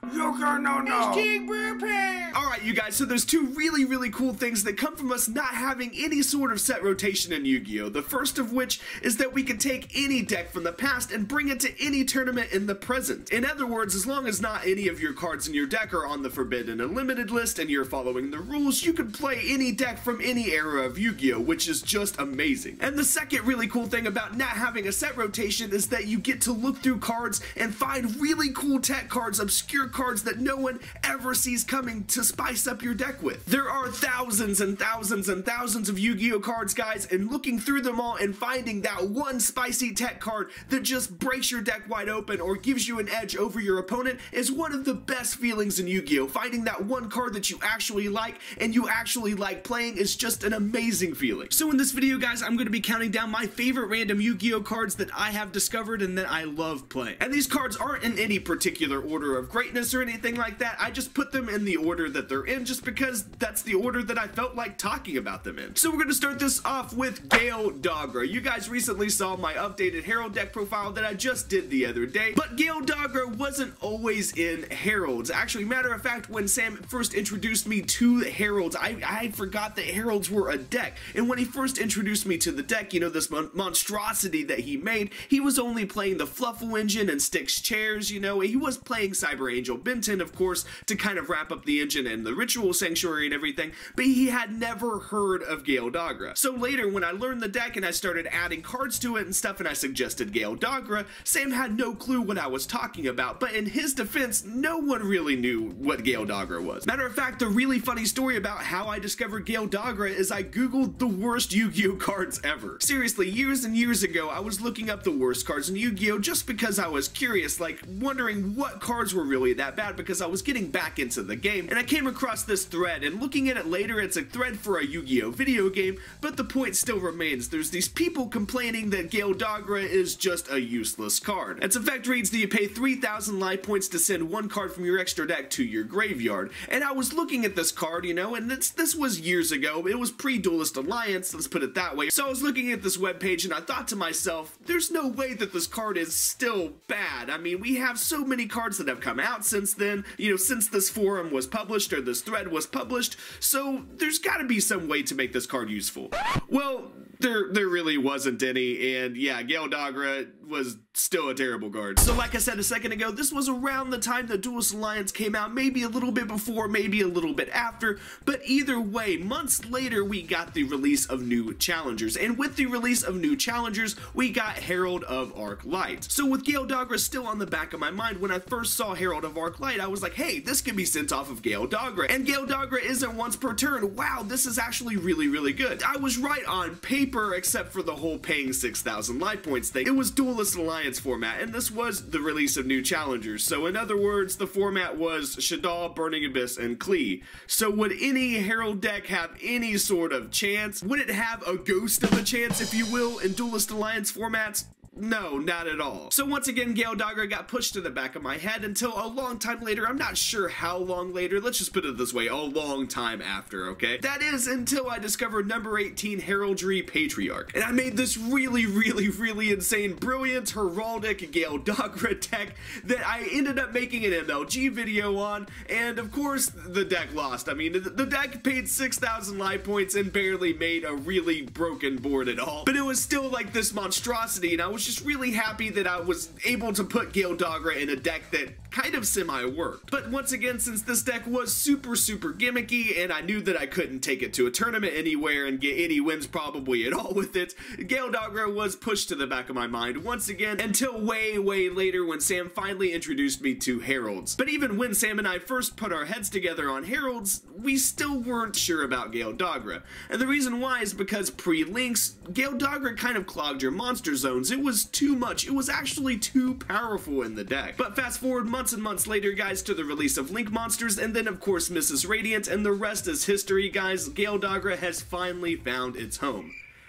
Joker, no. It's King Blue Pants. Alright, you guys, so there's two really cool things that come from us not having any sort of set rotation in Yu-Gi-Oh! The first of which is that we can take any deck from the past and bring it to any tournament in the present. In other words, as long as not any of your cards in your deck are on the Forbidden and Limited list and you're following the rules, you can play any deck from any era of Yu-Gi-Oh! Which is just amazing. And the second really cool thing about not having a set rotation is that you get to look through cards and find really cool tech cards, obscure cards that no one ever sees coming to spice up your deck with. There are thousands and thousands and thousands of Yu-Gi-Oh! Cards, guys, and looking through them all and finding that one spicy tech card that just breaks your deck wide open or gives you an edge over your opponent is one of the best feelings in Yu-Gi-Oh! Finding that one card that you actually like and you actually like playing is just an amazing feeling. So in this video, guys, I'm going to be counting down my favorite random Yu-Gi-Oh! Cards that I have discovered and that I love playing. And these cards aren't in any particular order of greatness or anything like that. I just put them in the order that they're in just because that's the order that I felt like talking about them in. So we're going to start this off with Gale Dogra. You guys recently saw my updated Herald deck profile that I just did the other day, but Gale Dogra wasn't always in Heralds. Actually, matter of fact, when Sam first introduced me to Heralds, I forgot that Heralds were a deck. And when he first introduced me to the deck, you know, this monstrosity that he made, he was only playing the Fluffle engine and Styx chairs, you know. He was playing Cyber Angel Benton, of course, to kind of wrap up the engine and the Ritual Sanctuary and everything, but he had never heard of Gale Dogra. So later, when I learned the deck and I started adding cards to it and stuff and I suggested Gale Dogra, Sam had no clue what I was talking about, but in his defense, no one really knew what Gale Dogra was. Matter of fact, the really funny story about how I discovered Gale Dogra is I googled the worst Yu-Gi-Oh! Cards ever. Seriously, years and years ago, I was looking up the worst cards in Yu-Gi-Oh! Just because I was curious, like wondering what cards were really that bad because I was getting back into the game, and I came across this thread, and looking at it later, it's a thread for a Yu-Gi-Oh! Video game, but the point still remains. There's these people complaining that Gale Dogra is just a useless card. Its effect reads that you pay 3,000 life points to send one card from your extra deck to your graveyard, and I was looking at this card, you know, and this was years ago. It was pre-Duelist Alliance, let's put it that way. So I was looking at this webpage and I thought to myself, there's no way that this card is still bad. I mean, we have so many cards that have come out since then, you know, since this forum was published or this thread was published, so there's gotta be some way to make this card useful. Well, there really wasn't any, and yeah, Gale Dogra was still a terrible card. So like I said a second ago, this was around the time that Duelist Alliance came out, maybe a little bit before, maybe a little bit after, but either way, months later we got the release of new challengers, and with the release of new challengers, we got Herald of Arc Light. So with Gale Dogra still on the back of my mind, when I first saw Herald of Arc Light, I was like, hey, this can be sent off of Gale Dogra, and Gale Dogra isn't once per turn. Wow, this is actually really good. I was right on paper, except for the whole paying 6,000 life points thing. It was Duelist Alliance format, and this was the release of new challengers. So in other words, the format was Shaddoll, Burning Abyss, and Klee. So would any Herald deck have any sort of chance? Would it have a ghost of a chance, if you will, in Duelist Alliance formats? No, not at all. So once again, Gale Dogra got pushed to the back of my head until a long time later. I'm not sure how long later. Let's just put it this way, a long time after, okay? That is until I discovered number 18 Heraldry Patriarch. And I made this really insane, brilliant, heraldic Gale Dogra deck that I ended up making an MLG video on, and of course, the deck lost. I mean, the deck paid 6,000 life points and barely made a really broken board at all. But it was still like this monstrosity, and I was just really happy that I was able to put Gale Dogra in a deck that kind of semi-worked. But once again, since this deck was super gimmicky and I knew that I couldn't take it to a tournament anywhere and get any wins probably at all with it, Gale Dogra was pushed to the back of my mind once again until way later when Sam finally introduced me to Heralds. But even when Sam and I first put our heads together on Heralds, we still weren't sure about Gale Dogra. And the reason why is because pre-links, Gale Dogra kind of clogged your monster zones. It was too much. It was actually too powerful in the deck. But fast forward months and months later, guys, to the release of Link Monsters, and then of course Mrs. Radiant, and the rest is history, guys. Gale Dogra has finally found its home.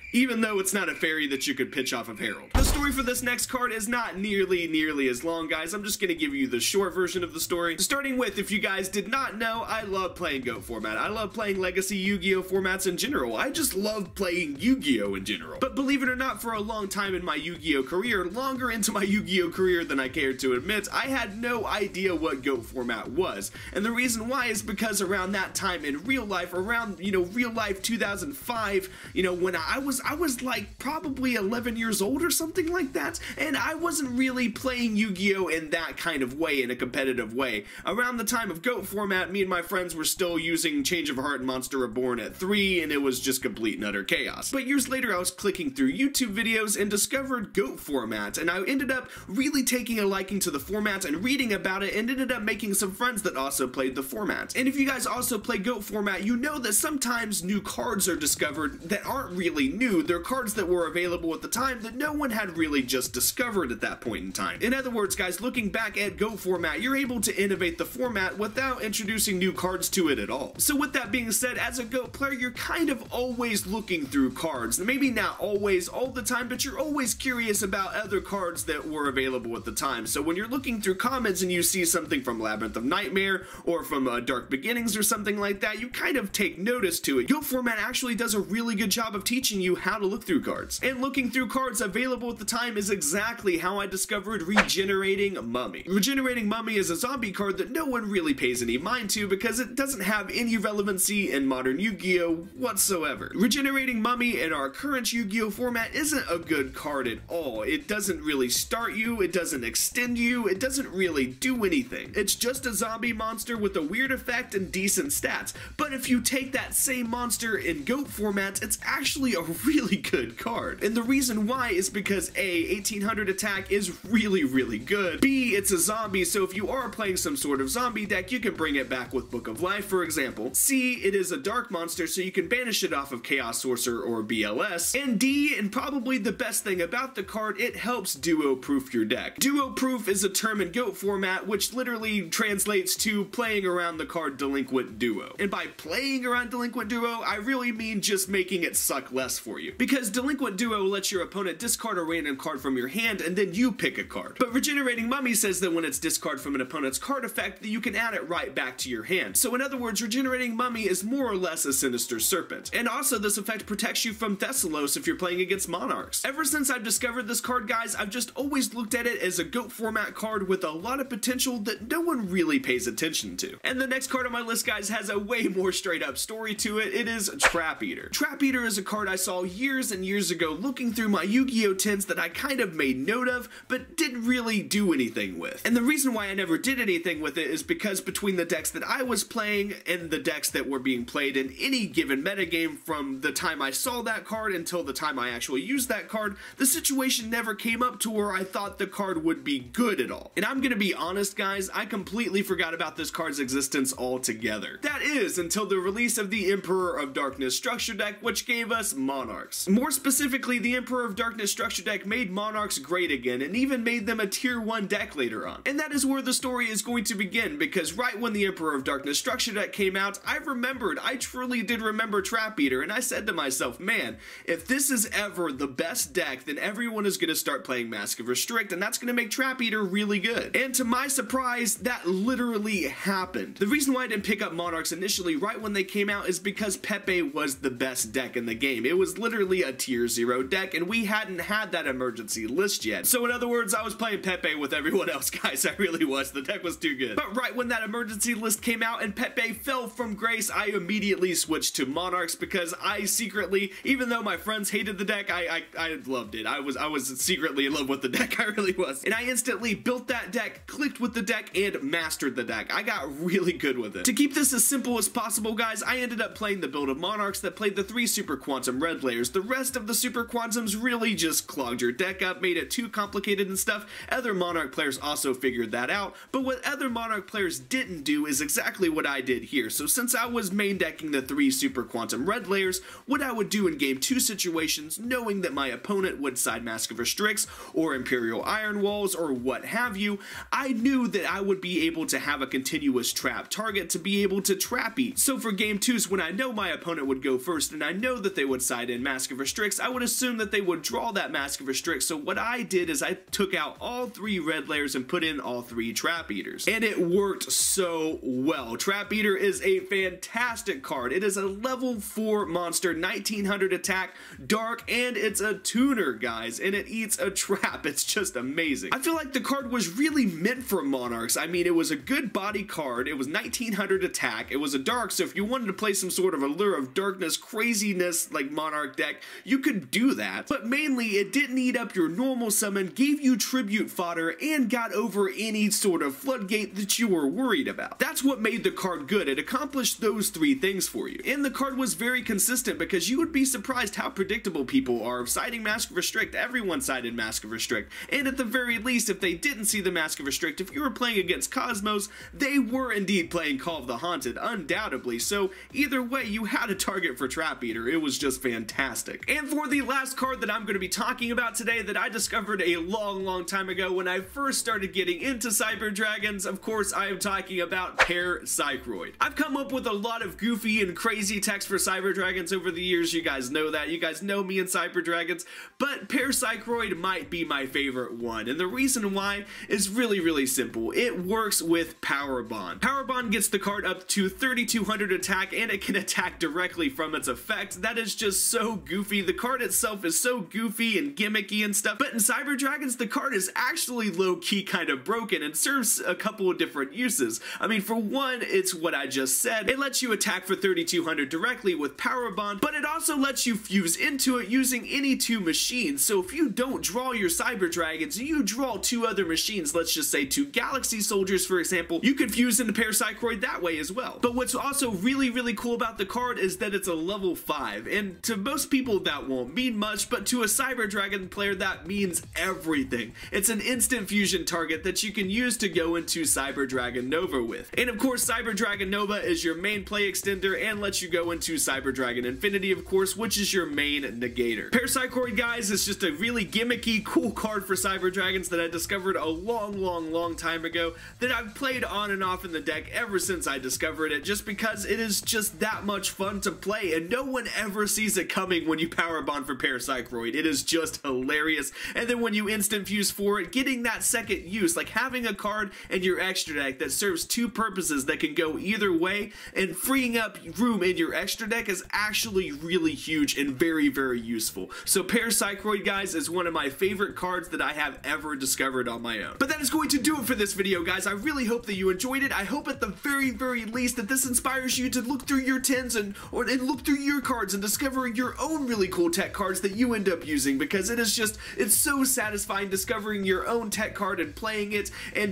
even though it's not a fairy that you could pitch off of Harold. The story for this next card is not nearly as long, guys. I'm just gonna give you the short version of the story. Starting with, if you guys did not know, I love playing GOAT format. I love playing Legacy Yu-Gi-Oh formats in general. I just love playing Yu-Gi-Oh in general. But believe it or not, for a long time in my Yu-Gi-Oh career, longer into my Yu-Gi-Oh career than I care to admit, I had no idea what GOAT format was. And the reason why is because around that time in real life, around, real life 2005, when I was like probably 11 years old or something like that, and I wasn't really playing Yu-Gi-Oh in that kind of way, in a competitive way. Around the time of GOAT format, me and my friends were still using Change of Heart and Monster Reborn at 3, and it was just complete and utter chaos. But years later, I was clicking through YouTube videos and discovered GOAT format, and I ended up really taking a liking to the format and reading about it, and ended up making some friends that also played the format. And if you guys also play GOAT format, you know that sometimes new cards are discovered that aren't really new. They're cards that were available at the time that no one had really just discovered at that point in time. In other words, guys, looking back at GOAT format, you're able to innovate the format without introducing new cards to it at all. So with that being said, as a GOAT player, you're kind of always looking through cards. Maybe not always all the time, but you're always curious about other cards that were available at the time. So when you're looking through comments and you see something from Labyrinth of Nightmare or from Dark Beginnings or something like that, you kind of take notice to it. GOAT format actually does a really good job of teaching you how to look through cards. And looking through cards available at the time is exactly how I discovered Regenerating Mummy. Regenerating Mummy is a zombie card that no one really pays any mind to because it doesn't have any relevancy in modern Yu-Gi-Oh whatsoever. Regenerating Mummy in our current Yu-Gi-Oh format isn't a good card at all. It doesn't really start you, it doesn't extend you, it doesn't really do anything. It's just a zombie monster with a weird effect and decent stats. But if you take that same monster in GOAT format, it's actually a really good card. And the reason why is because A, 1800 attack is really good. B, it's a zombie, so if you are playing some sort of zombie deck, you can bring it back with Book of Life, for example. C, it is a dark monster, so you can banish it off of Chaos Sorcerer or BLS. And D, and probably the best thing about the card, it helps duo-proof your deck. Duo-proof is a term in GOAT format which literally translates to playing around the card Delinquent Duo. And by playing around Delinquent Duo, I really mean just making it suck less for you. Because Delinquent Duo lets your opponent discard a random card from your hand and then you pick a card. But Regenerating Mummy says that when it's discard from an opponent's card effect, that you can add it right back to your hand. So in other words, Regenerating Mummy is more or less a Sinister Serpent. And also this effect protects you from Thessalos if you're playing against Monarchs. Ever since I've discovered this card, guys, I've just always looked at it as a GOAT format card with a lot of potential that no one really pays attention to. And the next card on my list, guys, has a way more straight up story to it. It is Trap Eater. Trap Eater is a card I saw years and years ago looking through my Yu-Gi-Oh tins that I kind of made note of, but didn't really do anything with. And the reason why I never did anything with it is because between the decks that I was playing and the decks that were being played in any given metagame from the time I saw that card until the time I actually used that card, the situation never came up to where I thought the card would be good at all. And I'm gonna be honest, guys, I completely forgot about this card's existence altogether. That is, until the release of the Emperor of Darkness structure deck, which gave us Monarchs. More specifically, the Emperor of Darkness structure deck made Monarchs great again, and even made them a tier 1 deck later on. And that is where the story is going to begin, because right when the Emperor of Darkness structure deck came out, I truly did remember Trap Eater, and I said to myself, man, if this is ever the best deck, then everyone is going to start playing Mask of Restrict, and that's going to make Trap Eater really good. And to my surprise, that literally happened. The reason why I didn't pick up Monarchs initially right when they came out is because Pepe was the best deck in the game. It was literally a tier 0 deck, and we hadn't had that emergency list yet. So in other words, I was playing Pepe with everyone else, guys. I really was. The deck was too good. But right when that emergency list came out and Pepe fell from grace, I immediately switched to Monarchs because I secretly, even though my friends hated the deck, I loved it. I was secretly in love with the deck. I really was. And I instantly built that deck, clicked with the deck, and mastered the deck. I got really good with it. To keep this as simple as possible, guys, I ended up playing the build of Monarchs that played the 3 Super Quantum red layers. The rest of the Super Quantums really just clogged your deck up, made it too complicated and stuff. Other Monarch players also figured that out, but what other Monarch players didn't do is exactly what I did here. So since I was main decking the 3 Super Quantum red layers, what I would do in game 2 situations, knowing that my opponent would side Mask of Restricts or Imperial Iron Walls or what have you, I knew that I would be able to have a continuous trap target to be able to trap eat. So for game 2s, when I know my opponent would go first and I know that they would side in in Mask of Restricts, I would assume that they would draw that Mask of Restrict. So what I did is I took out all 3 red layers and put in all 3 Trap Eaters. And it worked so well. Trap Eater is a fantastic card. It is a level 4 monster, 1900 attack, dark, and it's a tuner, guys. And it eats a trap. It's just amazing. I feel like the card was really meant for Monarchs. I mean, it was a good body card. It was 1900 attack. It was a dark, so if you wanted to play some sort of Allure of Darkness, craziness like Monarch deck, you could do that. But mainly, it didn't eat up your normal summon, gave you tribute fodder, and got over any sort of floodgate that you were worried about. That's what made the card good. It accomplished those 3 things for you. And the card was very consistent because you would be surprised how predictable people are siding Mask of Restrict. Everyone sided Mask of Restrict. And at the very least, if they didn't see the Mask of Restrict, if you were playing against Cosmos, they were indeed playing Call of the Haunted, undoubtedly. So either way, you had a target for Trap Eater. It was just fantastic. And for the last card that I'm going to be talking about today that I discovered a long time ago when I first started getting into Cyber Dragons, of course, I am talking about Parapsychroid. I've come up with a lot of goofy and crazy text for Cyber Dragons over the years. You guys know that. You guys know me and Cyber Dragons. But Parapsychroid might be my favorite one. And the reason why is really simple. It works with Power Bond. Power Bond gets the card up to 3200 attack, and it can attack directly from its effect. That is just so goofy. The card itself is so goofy and gimmicky and stuff. But in Cyber Dragons, the card is actually low-key kind of broken and serves a couple of different uses. I mean, for one, it's what I just said. It lets you attack for 3200 directly with Power Bond, but it also lets you fuse into it using any 2 machines. So if you don't draw your Cyber Dragons, you draw 2 other machines, let's just say 2 Galaxy Soldiers, for example, you could fuse into Parapsychroid that way as well. But what's also really cool about the card is that it's a level 5, and to most people that won't mean much, but to a Cyber Dragon player that means everything. It's an instant fusion target that you can use to go into Cyber Dragon Nova with. And of course, Cyber Dragon Nova is your main play extender and lets you go into Cyber Dragon Infinity, of course, which is your main negator. Parapsychroid, guys, is just a really gimmicky, cool card for Cyber Dragons that I discovered a long time ago that I've played on and off in the deck ever since I discovered it, just because it is just that much fun to play, and no one ever sees it coming when you Power Bond for Parapsychroid. It is just hilarious. And then when you instant fuse for it, getting that second use, like having a card in your extra deck that serves 2 purposes that can go either way, and freeing up room in your extra deck is actually really huge and very useful. So Parapsychroid, guys, is one of my favorite cards that I have ever discovered on my own. But that is going to do it for this video, guys. I really hope that you enjoyed it. I hope at the very least that this inspires you to look through your 10s and look through your cards and discover your own really cool tech cards that you end up using, because it's so satisfying discovering your own tech card and playing it, and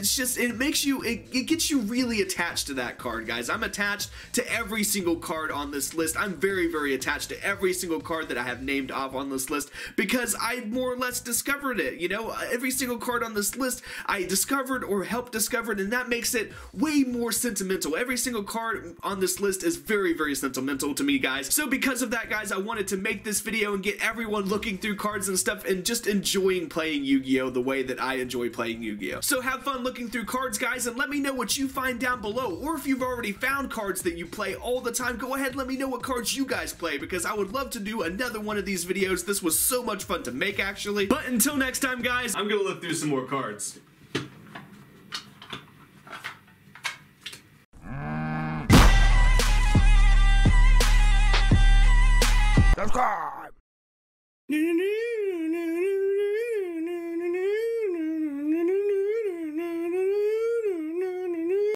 it gets you really attached to that card, guys. I'm attached to every single card on this list. I'm very attached to every single card that I have named off on this list because I more or less discovered it. You know, every single card on this list I discovered or helped discover, and that makes it way more sentimental. Every single card on this list is very sentimental to me, guys. So because of that, guys, I wanted to make this video and get everyone looking through cards and stuff and just enjoying playing Yu-Gi-Oh! The way that I enjoy playing Yu-Gi-Oh! So have fun looking through cards, guys, and let me know what you find down below. Or if you've already found cards that you play all the time, go ahead and let me know what cards you guys play, because I would love to do another one of these videos. This was so much fun to make, actually. But until next time, guys, I'm gonna look through some more cards. Subscribe!